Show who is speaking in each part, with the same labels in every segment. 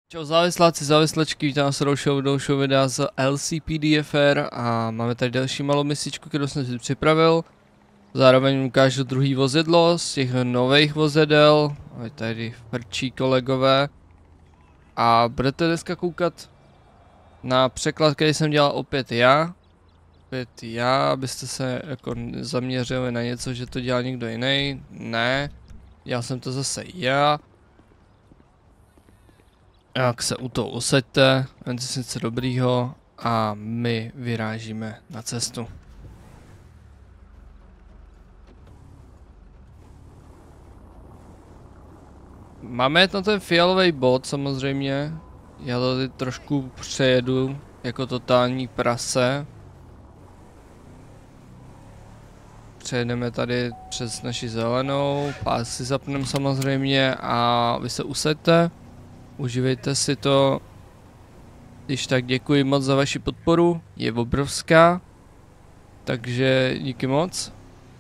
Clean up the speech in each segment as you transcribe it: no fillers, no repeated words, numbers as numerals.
Speaker 1: Čau závisláci, závislačky, vítám vás dalšího videa z LCPDFR a máme tady další malou misičku, kterou jsem si připravil. Zároveň ukážu druhý vozidlo z těch nových vozidel, tady frčí kolegové. A budete dneska koukat na překlad, který jsem dělal opět já, abyste se jako zaměřili na něco, že to dělá někdo jiný. Ne, dělal jsem to zase já. Jak se u toho usaďte, vemte si něco dobrýho a my vyrážíme na cestu. Máme na ten fialový bod samozřejmě, já tady trošku přejedu jako totální prase. Přejedeme tady přes naši zelenou, pás si zapneme samozřejmě a vy se usaďte. Užívejte si to. Když tak děkuji moc za vaši podporu, je obrovská. Takže díky moc.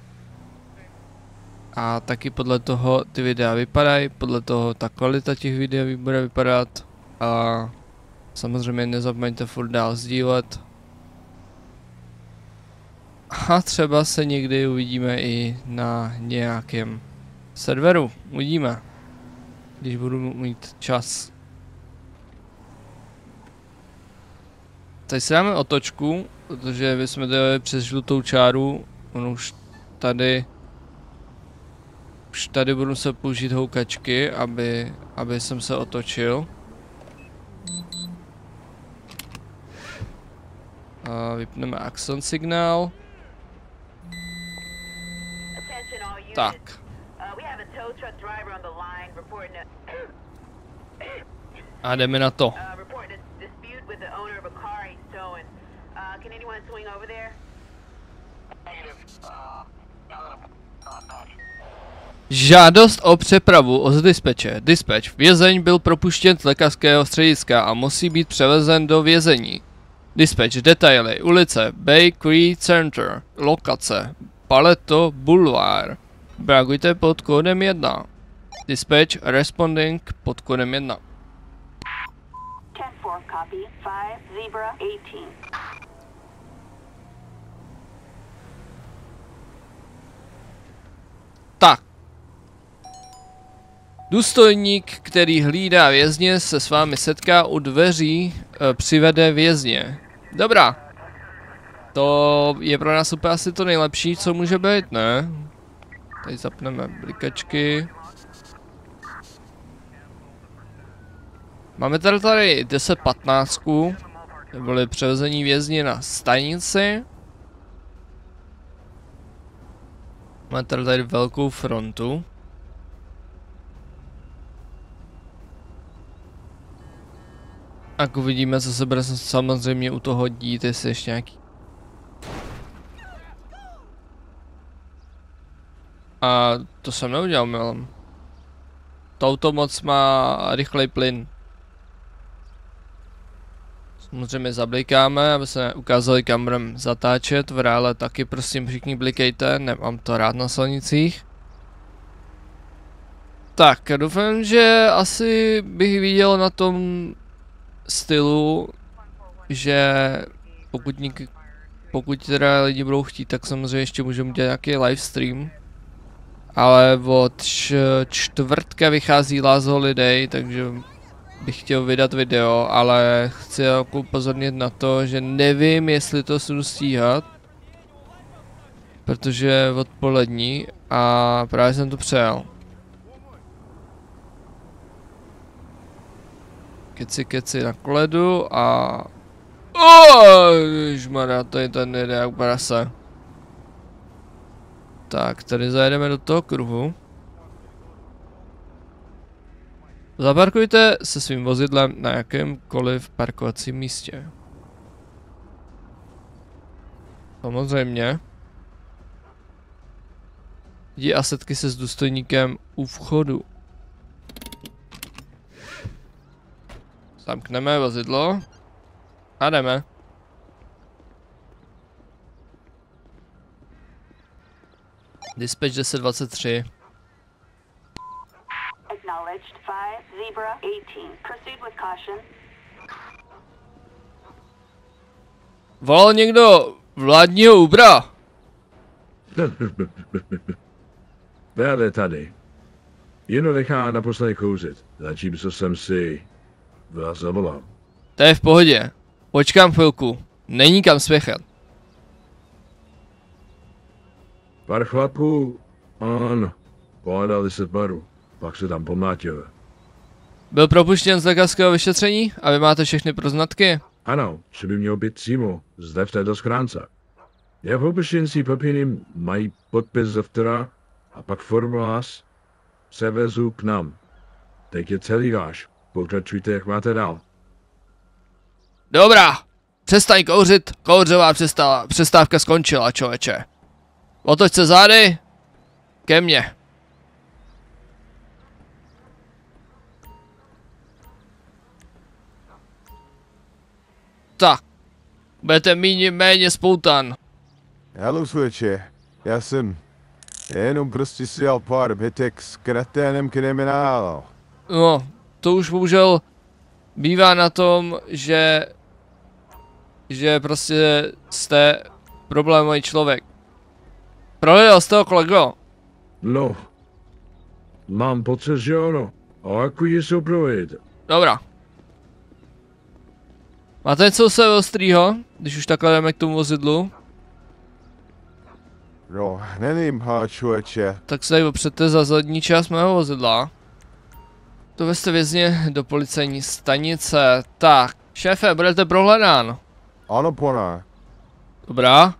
Speaker 1: A taky podle toho ty videa vypadají, podle toho ta kvalita těch videí bude vypadat. A samozřejmě nezapomeňte furt dál sdílet. A třeba se někdy uvidíme i na nějakém serveru, uvidíme. Když budu mít čas. Tady si dáme otočku, protože my jsme jeli přes žlutou čáru. On už tady budu se použít houkačky, aby jsem se otočil. A vypneme Axon signál. Tak. A jdeme na to. Žádost o přepravu od dispatche. Dispatch. Vězeň byl propuštěn z lékařského střediska a musí být převezen do vězení. Dispatch. Detaily. Ulice Bakery Center. Lokace Paleto Boulevard. Reagujte pod kódem 1. Dispatch responding pod kódem 1.
Speaker 2: 10-4 copy. 5 Zebra 18.
Speaker 1: Tak. Důstojník, který hlídá vězně, se s vámi setká u dveří, přivede vězně. Dobrá. To je pro nás úplně asi to nejlepší, co může být, ne? Tady zapneme blikačky. Máme tady 10-15, byly převezení vězni na stanici. Máme tady velkou frontu. Tak uvidíme, co se bude samozřejmě u toho dít, jestli ještě nějaký. A to jsem neudělal, milom. To auto moc má rychlej plyn. Samozřejmě zablikáme, aby se ukázali, kam budeme zatáčet. V reále taky prosím všichni blikejte, nemám to rád na silnicích. Tak, doufám, že asi bych viděl na tom stylu, že pokud teda lidi budou chtít, tak samozřejmě ještě můžeme dělat nějaký livestream. Ale od čtvrtka vychází Last Holiday, takže bych chtěl vydat video, ale chci jako upozornit na to, že nevím, jestli to budu stíhat. Protože je odpolední a právě jsem to přejel. Keci na kledu a... Ježmarja, tady ten jede jak prase. Tak, tady zajedeme do toho kruhu. Zaparkujte se svým vozidlem na jakémkoliv parkovacím místě. Samozřejmě. Jdi a setky se s důstojníkem u vchodu. Zamkneme vozidlo. A jdeme. Dispatch 1023.
Speaker 2: Acknowledged. 5 Zebra 18. Proceed with caution.
Speaker 1: Volal někdo vládního Ubra?
Speaker 3: Vele tady. Jen nechá naposledy kouřit, začím co jsem si vás zavolal.
Speaker 1: To je v pohodě. Počkám chvilku. Není kam spěchat.
Speaker 3: Pár chlapů, ano, pohádali se v baru, pak se tam pomlátili.
Speaker 1: Byl propuštěn z lékařského vyšetření a vy máte všechny poznatky?
Speaker 3: Ano, že by měl být přímo zde v této schránce. Jak propuštěnci papíry mají podpis zavtra a pak formulář se vezu k nám. Teď je celý váš, pokračujte jak máte dál.
Speaker 1: Dobrá. Přestaň kouřit, kouřová přestávka skončila, člověče. Otoč se zády ke mně. Tak. Budete méně spoutan.
Speaker 4: Hello, Switche. Já jsem jenom prostě si jel pár bytek s kreténem kriminálu.
Speaker 1: No, to už bohužel bývá na tom, že prostě jste problémový člověk. Prohledal jste ho, kolego?
Speaker 3: No, mám pocit, že ano. A jako jsou projít.
Speaker 1: Dobrá. Máte něco se ostrýho, když už takhle jdeme k tomu vozidlu?
Speaker 4: No, nevím, člověče.
Speaker 1: Tak se tady opřete za zadní část mého vozidla. Dovezte vězně do policejní stanice. Tak, šéfe, budete prohledán.
Speaker 4: Ano, pane.
Speaker 1: Dobrá.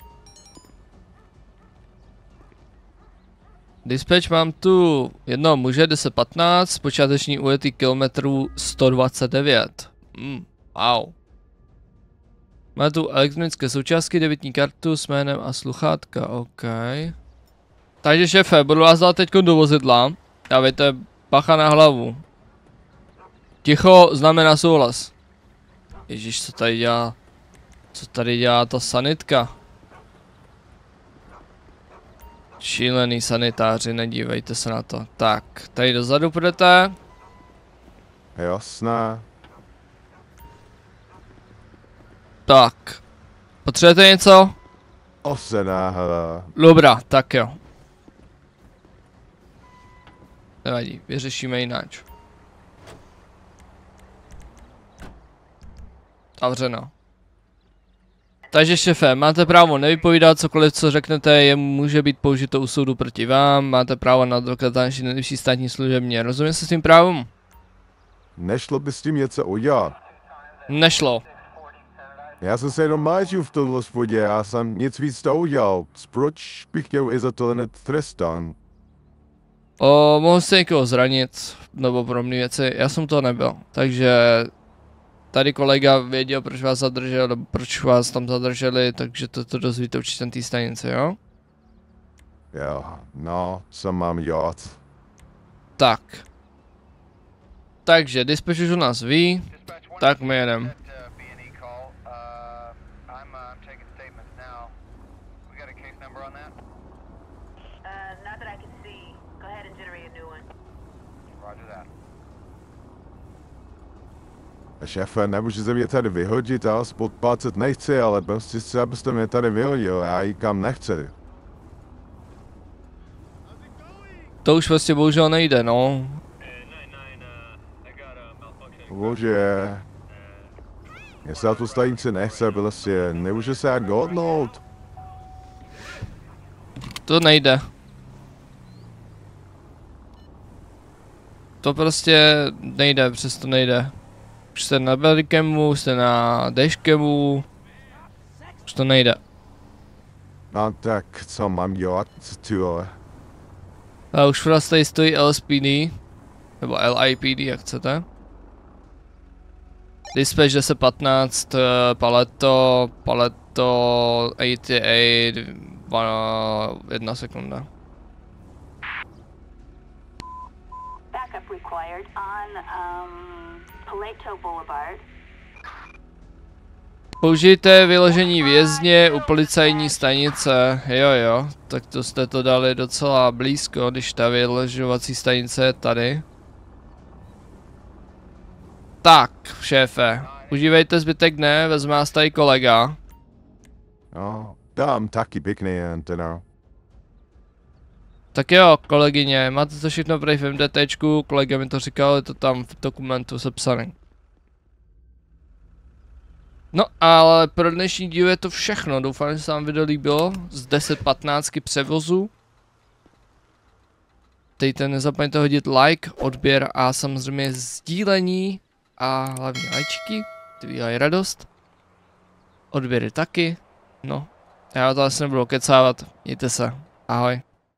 Speaker 1: Dispatch, mám tu jednoho muže 1015, počáteční ujetý kilometrů 129. Wow. Má tu elektronické součástky, debitní kartu s jménem a sluchátka, OK. Takže šéfe, budu vás dát teď do vozidla. Dávejte bacha na hlavu. Ticho znamená souhlas. Ježíš, co tady dělá? Co tady dělá ta sanitka? Šílený sanitáři, nedívejte se na to. Tak, tady dozadu půjdete.
Speaker 4: Jasné.
Speaker 1: Tak. Potřebujete něco?
Speaker 4: Osená, hele.
Speaker 1: Dobrá, tak jo. Nevadí, vyřešíme jináč. Zavřeno. Takže šéfe, máte právo nevypovídat, cokoliv co řeknete může být použito u soudu proti vám, máte právo na advokáta naší nejvyšší státní služebně, rozumím se s tím právem?
Speaker 4: Nešlo by s tím něco udělat.
Speaker 1: Nešlo.
Speaker 4: Já jsem se jenom mážil v tom hospodě, já jsem nic víc to udělal. Proč bych měl i za to netrestán?
Speaker 1: Mohl jste někoho zranit, nebo podobné věci, já jsem to nebyl, takže tady kolega věděl, proč vás zadržel, nebo proč vás tam zadrželi, takže to dozvíte určitě na té stanici, jo?
Speaker 4: Jo, no, co mám dělat?
Speaker 1: Tak. Takže dispatch už u nás ví, tak my jedem.
Speaker 2: Not that I can see. Go ahead and generate a new one.
Speaker 5: Roger that.
Speaker 4: Šéfe, nemůže se mě tady vyhodit, já spod 20 nechci, ale prostě chci, abyste mě tady vyhodil, já nikam nechci.
Speaker 1: To už prostě bohužel nejde, no.
Speaker 4: Bože. Jestli já tu stanici nechce, prostě nemůže se jak dohodnout.
Speaker 1: To nejde. To prostě nejde, přesto nejde. Už jste na Belgikemu, jste na Deškemu. Už to nejde.
Speaker 4: No tak, co mám dělat, tyhle?
Speaker 1: A už vás tady stojí LSPD. Nebo LIPD, jak chcete. Dispatch 1015, paleto, 88, 1 sekunda.
Speaker 2: Backup required on Paleto Boulevard.
Speaker 1: Použijte vyložení vězně u policajní stanice, jo, tak to jste to dali docela blízko, když ta vyložovací stanice je tady. Tak, šéfe, užívejte zbytek dne, vezme nás tady kolega.
Speaker 4: No, dám taky pěkný antena.
Speaker 1: Tak jo, kolegyně, máte to všechno prej v MDTčku, kolega mi to říkal, je to tam v dokumentu sepsaný. No ale pro dnešní díl je to všechno, doufám, že se vám video líbilo, z 10-15 převozu. Dejte, nezapomeňte hodit like, odběr a samozřejmě sdílení a hlavně lajčky, ty dělají radost. Odběry taky, no, já to asi nebudu kecávat, mějte se, ahoj.